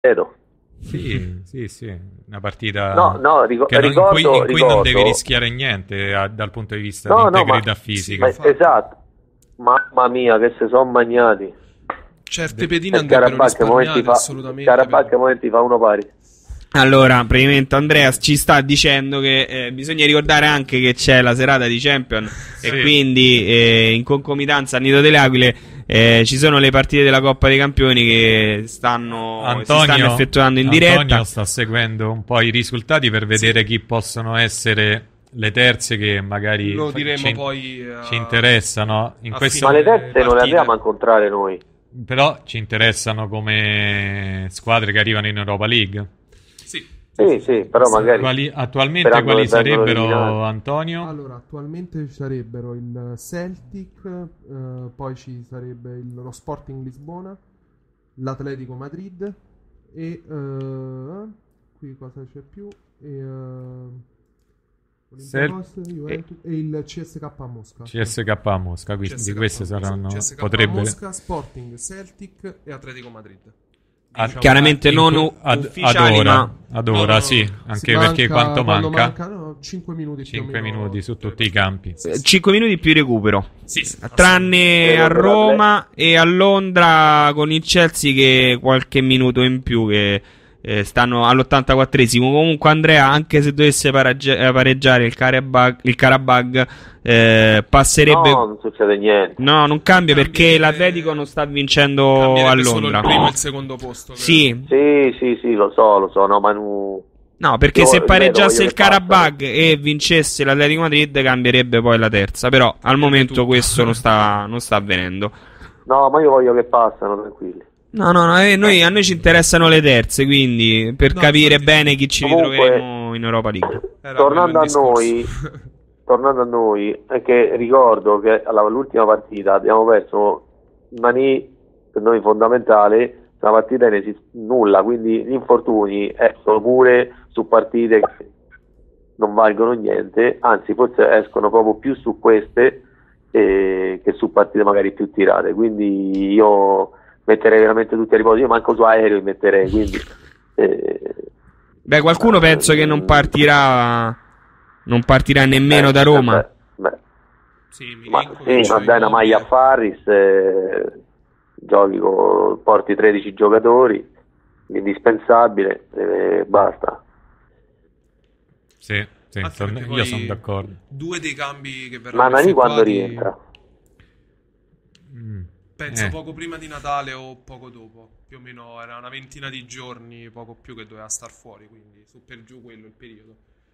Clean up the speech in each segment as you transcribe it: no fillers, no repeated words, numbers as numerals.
Vedo. Sì, una partita ricordo, in cui non devi rischiare niente dal punto di vista di integrità fisica. Esatto, mamma mia che se sono magnati. Certe pedine andrebbero risparmiate assolutamente. Carabacca a momenti fa uno pari. Allora, praticamente Andreas ci sta dicendo che bisogna ricordare anche che c'è la serata di Champion e quindi in concomitanza a Nido delle Aquile ci sono le partite della Coppa dei Campioni che si stanno effettuando in diretta. Antonio sta seguendo un po' i risultati per vedere chi possono essere le terze che magari lo diremo poi ci interessano. Ma le terze non le andiamo a incontrare noi. Però ci interessano come squadre che arrivano in Europa League. Sì, però magari attualmente quali sarebbero, Antonio? Allora, attualmente ci sarebbero il Celtic, poi ci sarebbe lo Sporting Lisbona, l'Atletico Madrid e qui cosa c'è più? E il CSK a Mosca. CSK a Mosca, quindi CSK queste saranno CSK potrebbe Mosca, Sporting, Celtic e Atletico Madrid. Diciamo, chiaramente non ufficiali, ad ora, sì, anche perché quanto manca? 5 minuti 5 minuti su tutti i campi. 5 minuti più recupero. Sì, tranne a Roma e a Londra con il Chelsea che qualche minuto in più che stanno all'84esimo. Comunque Andrea, anche se dovesse pareggiare il Karabag passerebbe. No, non succede niente. No, non cambia perché l'Atletico non sta vincendo a Londra. Solo il primo e il secondo posto. Sì, lo so, no, ma no, perché se pareggiasse il Karabag e vincesse l'Atletico Madrid cambierebbe poi la terza, però al momento questo non sta avvenendo. No, ma io voglio che passano, tranquilli. No, a noi ci interessano le terze, quindi per capire bene chi ci ritroveremo in Europa League. Tornando a noi, è che ricordo che all'ultima partita abbiamo perso Nani, per noi fondamentale, una partita non esiste nulla, quindi gli infortuni escono pure su partite che non valgono niente, anzi forse escono proprio più su queste che su partite magari più tirate, quindi io metterei veramente tutti a riposo, io manco su aereo metterei, quindi qualcuno penso che non partirà nemmeno da Roma. Ma dai una maglia a Farris, porti 13 giocatori, indispensabile, basta. Sì, io sono d'accordo. Due dei cambi che verranno Ma Nani quando rientra? Penso poco prima di Natale o poco dopo, più o meno era una ventina di giorni, poco più, che doveva star fuori, quindi su per giù quello il periodo.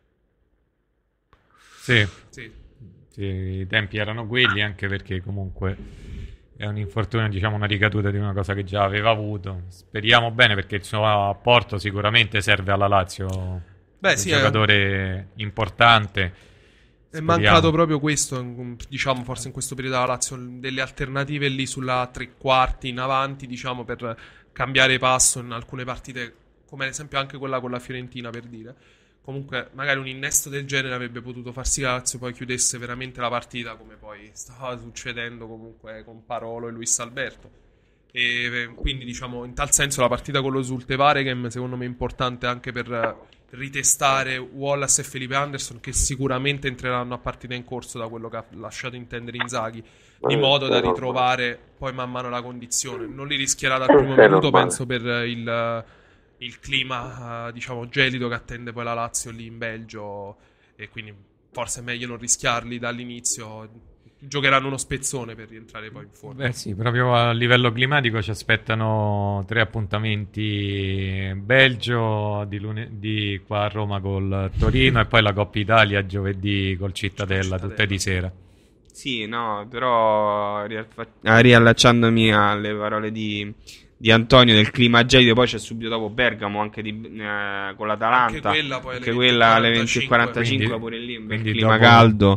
Sì, i tempi erano quelli, anche perché comunque è un infortunio, diciamo una ricaduta di una cosa che già aveva avuto. Speriamo bene, perché il suo apporto sicuramente serve alla Lazio. Un giocatore importante. È mancato proprio questo, diciamo, forse in questo periodo della Lazio, delle alternative lì sulla tre quarti in avanti, diciamo, per cambiare passo in alcune partite, come ad esempio anche quella con la Fiorentina, per dire. Comunque magari un innesto del genere avrebbe potuto far sì che la Lazio poi chiudesse veramente la partita, come poi stava succedendo comunque con Parolo e Luis Alberto. E quindi, diciamo, in tal senso la partita con lo Zulte Waregem secondo me è importante anche per ritestare Wallace e Felipe Anderson, che sicuramente entreranno a partita in corso, da quello che ha lasciato intendere Inzaghi, di modo da ritrovare poi man mano la condizione. Non li rischierà dal primo minuto, penso, per il clima diciamo gelido che attende poi la Lazio lì in Belgio, e quindi forse è meglio non rischiarli dall'inizio. Giocheranno uno spezzone per rientrare poi in forma. Sì, proprio a livello climatico ci aspettano 3 appuntamenti: Belgio di lunedì qua a Roma col Torino e poi la Coppa Italia giovedì col Cittadella, tutte di sera. Sì, no, però riallacciandomi alle parole di Antonio del clima gelido, poi c'è subito dopo Bergamo anche con l'Atalanta, anche quella alle 20:45, pure lì un bel clima caldo.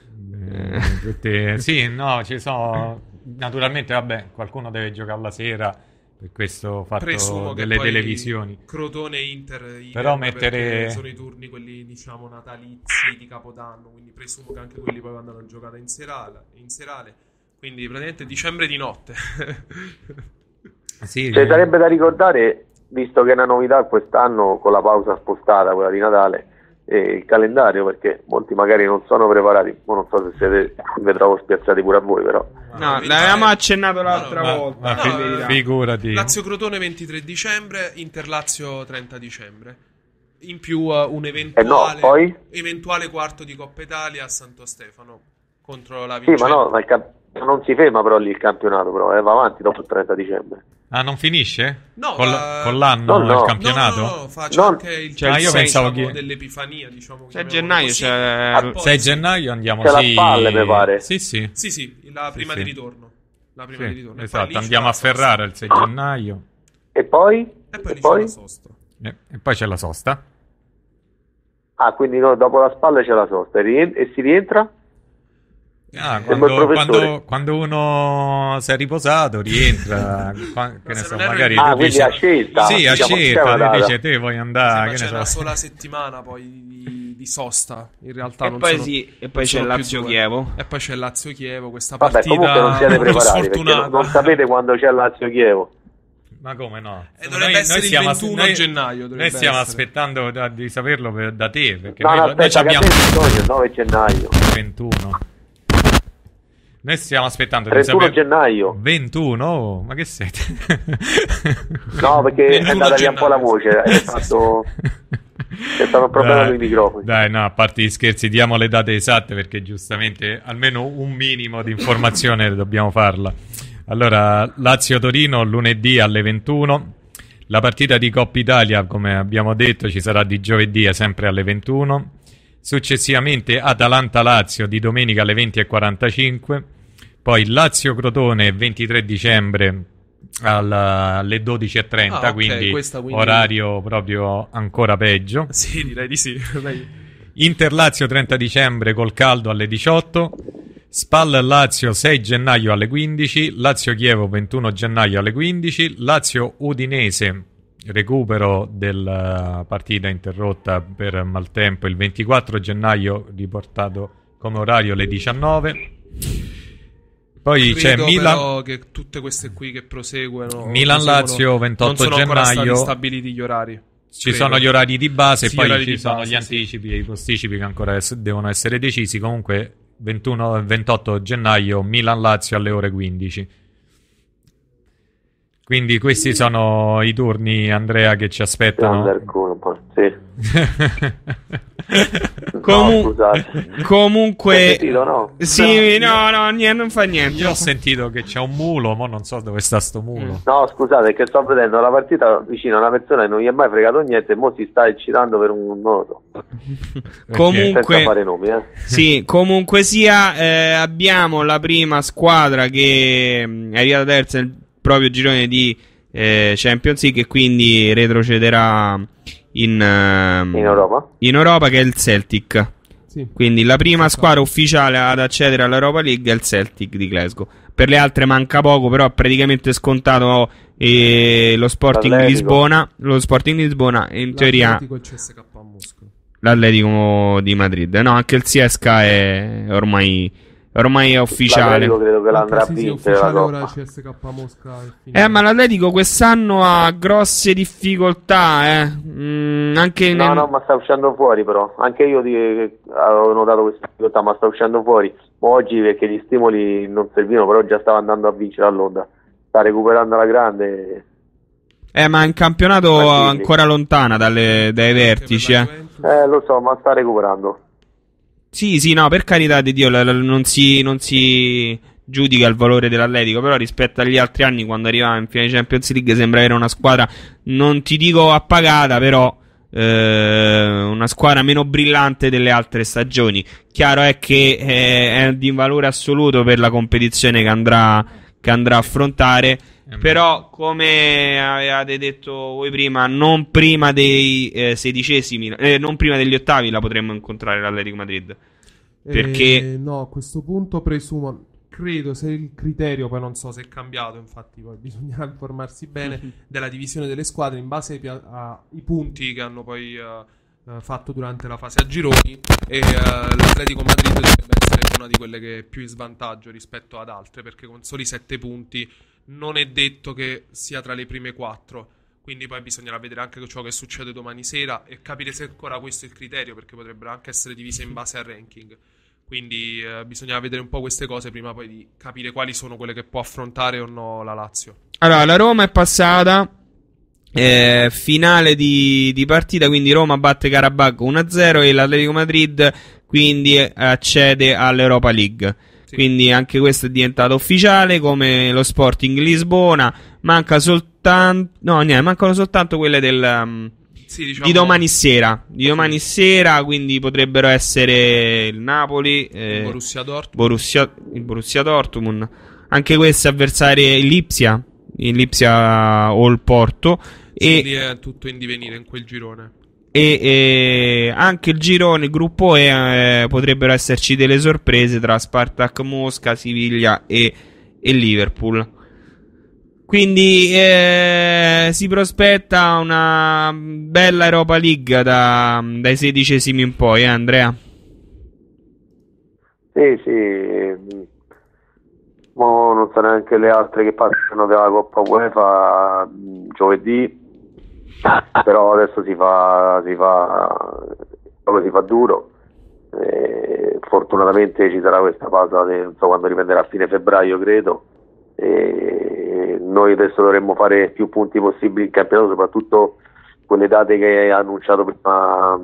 Sì, no, ci sono. Naturalmente, vabbè, qualcuno deve giocare la sera, per questo fatto presumo delle televisioni. Crotone e Inter però mettere sono i turni quelli, diciamo, natalizi di Capodanno, quindi presumo che anche quelli poi vadano giocati in serale, quindi praticamente dicembre di notte. Sì, sarebbe da ricordare visto che è una novità quest'anno con la pausa spostata, quella di Natale, il calendario, perché molti magari non sono preparati, non so se siete, vi trovo spiazzati pure a voi, però No, l'avevamo accennato l'altra volta. Figurati. Lazio-Crotone 23 dicembre, Inter-Lazio 30 dicembre. In più un eventuale, eventuale quarto di Coppa Italia a Santo Stefano contro la Vicenza. Sì, ma no, non si ferma però lì il campionato, però va avanti dopo il 30 dicembre. Ah, non finisce? No, con l'anno no. il campionato? No, c'è anche il io pensavo che dell'Epifania, diciamo. 6 gennaio così. c'è... 6 gennaio andiamo, c'è la Spalle, mi pare. Sì. La prima di ritorno. La prima di ritorno. Esatto, andiamo a Ferrara il 6 gennaio. E poi? E poi c'è la sosta. E poi c'è la sosta. Ah, quindi dopo la Spalla c'è la sosta. E si rientra? Quando uno si è riposato rientra, che ne so, magari tu quindi dici, a scelta. sì, a scelta, tu dici te vuoi andare, che c'è ne so. una sola settimana poi di sosta, in realtà e poi c'è Lazio-Chievo. E poi c'è Lazio-Chievo, questa Vabbè, partita comunque non siete preparati, sfortunata. non sapete quando c'è Lazio-Chievo. Ma come no? Dovrebbe essere il 21 gennaio. Noi stiamo aspettando di saperlo da te, perché noi abbiamo il 9 gennaio 21. Noi stiamo aspettando 31 di sapere gennaio 21? Oh, ma che siete? No, perché è andata via un po' la voce, c'è stato un problema con i microfoni. Dai, no, a parte gli scherzi, diamo le date esatte perché giustamente almeno un minimo di informazione dobbiamo farla. Allora, Lazio-Torino lunedì alle 21. La partita di Coppa Italia, come abbiamo detto, ci sarà di giovedì sempre alle 21. Successivamente Atalanta-Lazio di domenica alle 20:45. Poi Lazio-Crotone 23 dicembre alle 12:30, quindi orario proprio ancora peggio. Sì, direi di sì. Inter-Lazio 30 dicembre col caldo alle 18. Spal-Lazio 6 gennaio alle 15. Lazio-Chievo 21 gennaio alle 15. Lazio-Udinese, recupero della partita interrotta per maltempo, il 24 gennaio riportato come orario alle 19. Poi c'è Milan, però che tutte queste qui che proseguono Milan-Lazio 28 non sono gennaio. Stati stabiliti gli orari. Ci sono gli orari di base, sì, poi ci sono gli anticipi e i posticipi che ancora devono essere decisi. Comunque 21 e 28 gennaio Milan-Lazio alle ore 15. Quindi questi sono i turni, Andrea, che ci aspettano. Sì. Comunque sentito, no? Sì, no, non fa niente. Io ho sentito che c'è un mulo, ma non so dove sta sto mulo. No, scusate, che sto vedendo la partita vicino a una persona che non gli è mai fregato niente e mo si sta eccitando per un noto. Comunque, senza fare nomi, sì, comunque sia, abbiamo la prima squadra che è arrivata terza nel proprio girone di Champions League e quindi retrocederà in Europa, che è il Celtic. Sì. Quindi la prima squadra ufficiale ad accedere all'Europa League è il Celtic di Glasgow. Per le altre manca poco, però ha praticamente scontato lo Sporting Lisbona. Lo Sporting Lisbona in teoria l'Atletico e il CSKA Mosca. L'Atletico di Madrid. No, anche il CSKA è ormai è ufficiale. Credo che l'andrà a vincere la ora CSKA Mosca ma l'Atletico quest'anno ha grosse difficoltà, anche no, ma sta uscendo fuori, però anche io avevo notato questa difficoltà, ma sta uscendo fuori oggi perché gli stimoli non servivano, però già stava andando a vincere a Londra, sta recuperando la grande. Ma è un campionato ancora lontana dai vertici. Lo so, ma sta recuperando. Sì, no, per carità di Dio, non si giudica il valore dell'Atletico, però rispetto agli altri anni, quando arrivava in finale di Champions League, sembra avere una squadra, non ti dico appagata, però una squadra meno brillante delle altre stagioni. Chiaro è che è di valore assoluto per la competizione che andrà a affrontare. Però, come avevate detto voi prima, non prima dei sedicesimi, non prima degli ottavi la potremmo incontrare l'Atletico Madrid. Perché no, a questo punto presumo, credo, se il criterio poi non so se è cambiato, infatti poi bisogna informarsi bene della divisione delle squadre in base ai punti che hanno poi fatto durante la fase a gironi, e l'Atletico Madrid dovrebbe essere una di quelle che è più in svantaggio rispetto ad altre, perché con soli 7 punti non è detto che sia tra le prime 4. Quindi poi bisognerà vedere anche ciò che succede domani sera e capire se ancora questo è il criterio, perché potrebbero anche essere divise in base al ranking. Quindi bisogna vedere un po' queste cose prima poi di capire quali sono quelle che può affrontare o no la Lazio. Allora, la Roma è passata, finale di partita, quindi Roma batte Karabakh 1-0 e l'Atletico Madrid quindi accede all'Europa League. Sì. Quindi anche questo è diventato ufficiale, come lo Sporting Lisbona. Mancano soltanto quelle del... Sì, diciamo, di domani sera. Di domani sera, quindi potrebbero essere il Napoli, il Borussia Dortmund. Anche questi avversari, il Lipsia o il Porto. Sì, lì è tutto in divenire in quel girone. E anche il girone, il gruppo E, potrebbero esserci delle sorprese tra Spartak Mosca, Siviglia e Liverpool. Quindi si prospetta una bella Europa League dai 16esimi in poi, Andrea? Sì. Mo non so neanche le altre che passano della Coppa UEFA giovedì, però adesso si fa duro. Fortunatamente ci sarà questa pausa, non so quando riprenderà, a fine febbraio credo. Noi adesso dovremmo fare più punti possibili in campionato, soprattutto quelle date che ha annunciato prima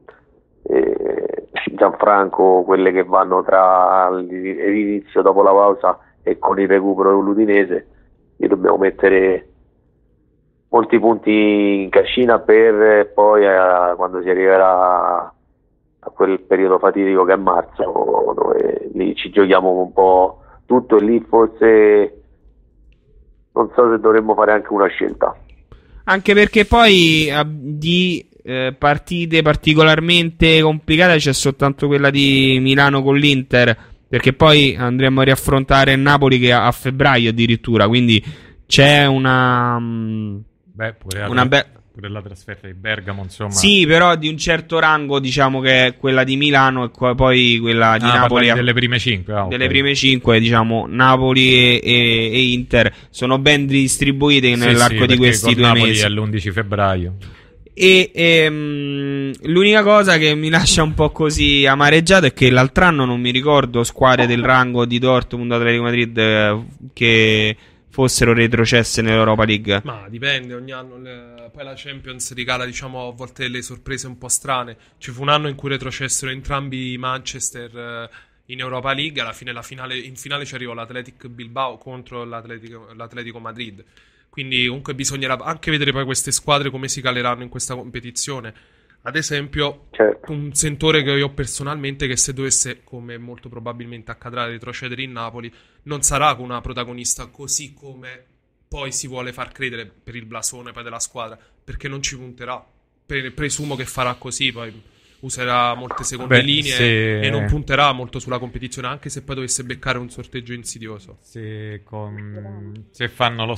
Gianfranco, quelle che vanno tra l'inizio dopo la pausa e con il recupero dell'Udinese. E dobbiamo mettere molti punti in cascina per poi quando si arriverà a quel periodo fatidico che è marzo, dove lì ci giochiamo un po' tutto, e lì forse non so se dovremmo fare anche una scelta. Anche perché poi di partite particolarmente complicate c'è soltanto quella di Milano con l'Inter, perché poi andremo a riaffrontare il Napoli che a febbraio addirittura, quindi c'è una pure la trasferta di Bergamo, insomma. Sì, però di un certo rango, diciamo che è quella di Milano e poi quella di Napoli. Delle prime 5. Delle prime 5, diciamo, Napoli e Inter sono ben distribuite nell'arco di questi 2 Napoli mesi. è l'11 febbraio. L'unica cosa che mi lascia un po' così amareggiato è che l'altro anno non mi ricordo squadre del rango di Dortmund, Atletico Madrid che fossero retrocesse nell'Europa League. Ma dipende, ogni anno poi la Champions regala, diciamo, a volte delle sorprese un po' strane. Ci fu un anno in cui retrocessero entrambi i Manchester in Europa League, alla fine in finale ci arrivò l'Athletic Bilbao contro l'Atletico Madrid. Quindi comunque bisognerà anche vedere poi queste squadre come si caleranno in questa competizione. Ad esempio, certo, un sentore che io personalmente, che se dovesse, come molto probabilmente accadrà, retrocedere in Napoli, non sarà una protagonista così come poi si vuole far credere per il blasone poi della squadra, perché non ci punterà. Presumo che farà così, poi userà molte seconde linee e non punterà molto sulla competizione, anche se poi dovesse beccare un sorteggio insidioso. Se fanno lo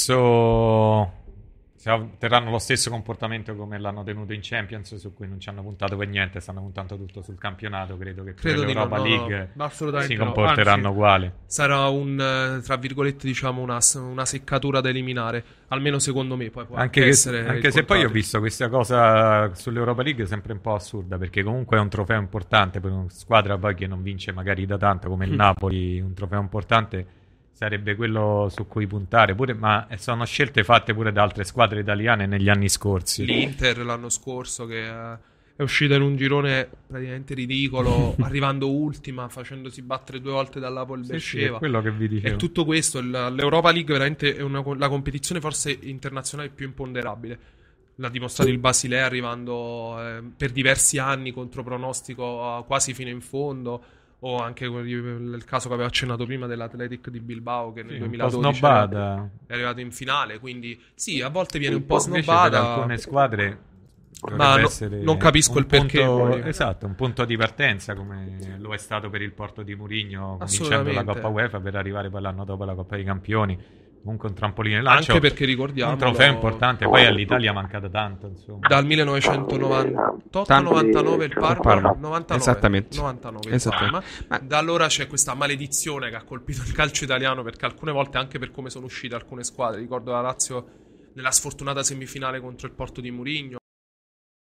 stesso, se terranno lo stesso comportamento come l'hanno tenuto in Champions, su cui non ci hanno puntato per niente, stanno puntando tutto sul campionato, credo che per l'Europa League si comporteranno uguale. Sarà tra virgolette, diciamo, una seccatura da eliminare, almeno secondo me. Poi può anche essere se poi ho visto questa cosa sull'Europa League sempre un po' assurda, perché comunque è un trofeo importante per una squadra poi che non vince magari da tanto come il Napoli. Un trofeo importante sarebbe quello su cui puntare pure, ma sono scelte fatte pure da altre squadre italiane negli anni scorsi. L'Inter l'anno scorso che è uscita in un girone praticamente ridicolo, arrivando ultima, facendosi battere 2 volte dal Napoli Beersheva. È quello che vi dicevo. E tutto questo, l'Europa League veramente è la competizione forse internazionale più imponderabile. L'ha dimostrato il Basilea, arrivando per diversi anni contro pronostico quasi fino in fondo. O anche il caso che avevo accennato prima dell'Athletic di Bilbao, che nel 2012 è arrivato in finale. Quindi sì, a volte viene un po' snobbata. Per alcune squadre, ma non capisco il perché. Esatto, un punto di partenza, come lo è stato per il Porto di Mourinho, vincendo la Coppa UEFA, per arrivare poi l'anno dopo alla Coppa dei Campioni. Comunque un trampolino in lancio, anche perché ricordiamo un trofeo importante. Poi all'Italia manca da tanto, insomma. Dal 1998-99 il Parma, 99, esattamente. 99 il Parma. Ma da allora c'è questa maledizione che ha colpito il calcio italiano, perché alcune volte, anche per come sono uscite alcune squadre, ricordo la Lazio nella sfortunata semifinale contro il Porto di Mourinho.